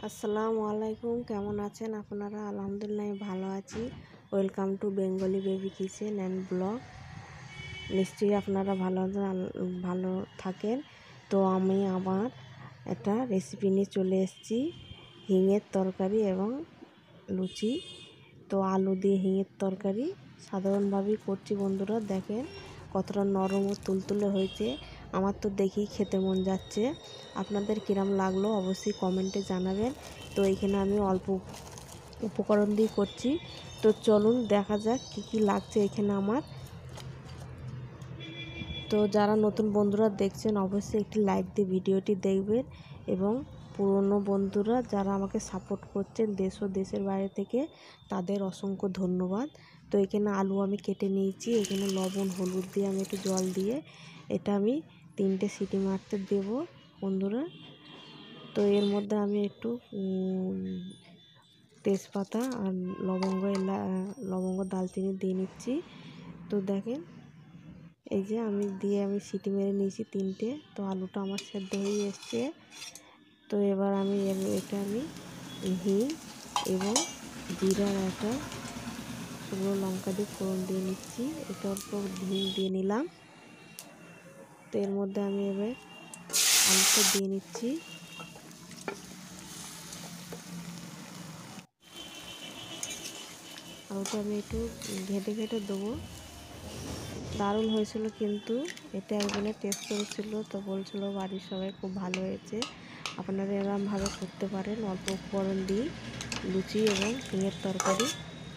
আসসালামু আলাইকুম, কেমন আছেন আপনারা? আলহামদুলিল্লাহ আমি ভালো আছি। Welcome to Bengali baby kitchen and blog. নিশ্চয়ই আপনারা ভালো থাকেন। তো আমি আমার একটা রেসিপি নিয়ে চলে এসেছি, হিঙের তরকারি এবং লুচি। তো আলু দিয়ে হিঙের তরকারি সাধারণভাবেই করছি বন্ধুরা। দেখেন কতটা নরম ও তুলতুলে হয়েছে। আমার তো দেখেই খেতে মন যাচ্ছে। আপনাদের কিরম লাগলো অবশ্যই কমেন্টে জানাবেন। তো এখানে আমি অল্প উপকরণ দিয়ে করছি। তো চলুন দেখা যাক কি কি লাগছে এখানে আমার। তো যারা নতুন বন্ধুরা দেখছেন অবশ্যই একটি লাইক দিয়ে ভিডিওটি দেখবেন, এবং পুরনো বন্ধুরা যারা আমাকে সাপোর্ট করছেন দেশ ও দেশের বাইরে থেকে, তাদের অসংখ্য ধন্যবাদ। তো এখানে আলু আমি কেটে নিয়েছি। এখানে লবণ হলুদ দিয়ে আমি একটু জল দিয়ে এটা আমি 3টে সিটি মারতে দেব বন্ধুরা। তো এর মধ্যে আমি একটু তেজপাতা আর লবঙ্গ দালচিনি দিয়ে নিচ্ছি। তো দেখেন এই যে আমি সিটি মেরে নিয়েছি 3টে। তো আলুটা আমার সেদ্ধ হয়ে এসছে। তো এবার আমি হিং এবং জিরার একটা শুকনো লঙ্কা দিয়ে ফোড়ন দিয়ে নিচ্ছি। এটা অল্প হিং দিয়ে নিলাম। তো এর মধ্যে আমি এবার আলুটা দিয়ে নিচ্ছি। আলুটা আমি একটু ঘেটে দেবো। দারুণ হয়েছিল, কিন্তু এটা একজনে টেস্ট করেছিল, তো বলছিল বাড়ির সবাই খুব ভালো হয়েছে। আপনারা এরকমভাবে করতে পারেন অল্প উপকরণ দিয়ে লুচি এবং হিঙের তরকারি।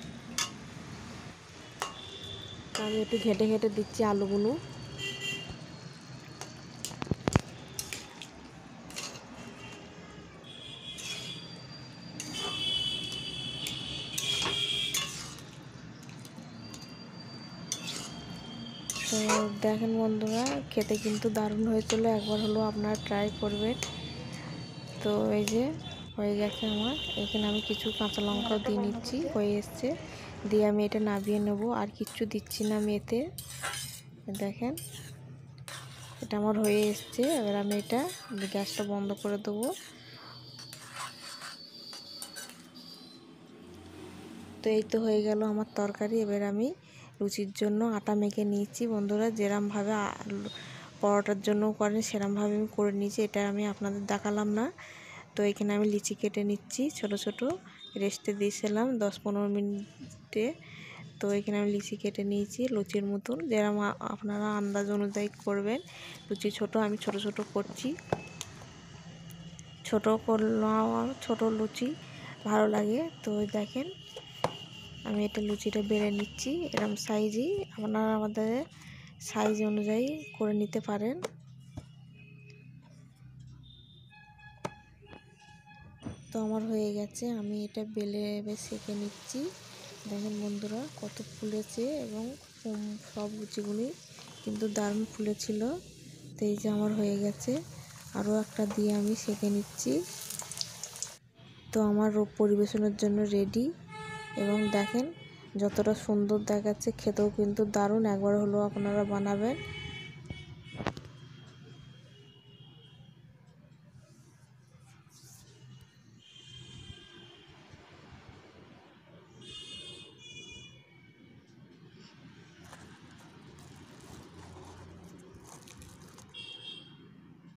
আমি একটু ঘেটে দিচ্ছি আলুগুলো। তো দেখেন বন্ধুরা, খেতে কিন্তু দারুণ হয়েছিল। একবার হলো আপনারা ট্রাই করবেন। তো এই যে হয়ে গেছে আমার। এখানে আমি কিছু কাঁচা লঙ্কাও দিয়ে নিচ্ছি, হয়ে এসছে। দিয়ে আমি এটা নামিয়ে নেব, আর কিচ্ছু দিচ্ছি না আমি এতে। দেখেন এটা আমার হয়ে এসছে। এবার আমি এটা গ্যাসটা বন্ধ করে দেবো। তো এই তো হয়ে গেল আমার তরকারি। এবার আমি লুচির জন্য আটা মেখে নিয়েছি বন্ধুরা। যেরমভাবে পরোটার জন্য করেন সেরমভাবে আমি করে নিয়েছি, এটা আমি আপনাদের দেখালাম না। তো এখানে আমি লিচি কেটে নিচ্ছি ছোট ছোট, রেস্টে দিয়েছিলাম 10-15 মিনিটে। তো এখানে আমি লিচি কেটে নিয়েছি লুচির মতন, যেরকম আপনারা আন্দাজ অনুযায়ী করবেন। লুচি আমি ছোট ছোট করছি। ছোট লুচি ভালো লাগে। তো দেখেন আমি এটা লুচিটা বেলে নিচ্ছি এরকম সাইজই। আপনারা আমাদের সাইজ অনুযায়ী করে নিতে পারেন। তো আমার হয়ে গেছে, আমি এটা বেলে সেঁকে নিচ্ছি। দেখেন বন্ধুরা কত ফুলেছে, এবং সব লুচিগুলি কিন্তু দারুণ ফুলেছিল। তো এই যে আমার হয়ে গেছে, আরও একটা দিয়ে আমি সেঁকে নিচ্ছি। তো আমার পরিবেশনের জন্য রেডি। এবং দেখেন যতটা সুন্দর দেখাচ্ছে, খেতেও কিন্তু দারুণ। একবার হলো আপনারা বানাবেন।